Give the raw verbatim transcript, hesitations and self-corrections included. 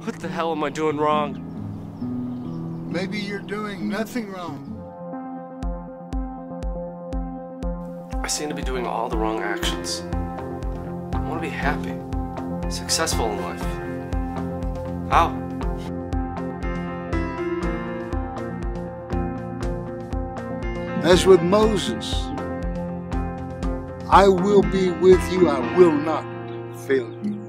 What the hell am I doing wrong? Maybe you're doing nothing wrong. I seem to be doing all the wrong actions. I want to be happy, successful in life. How? As with Moses, I will be with you, I will not fail you.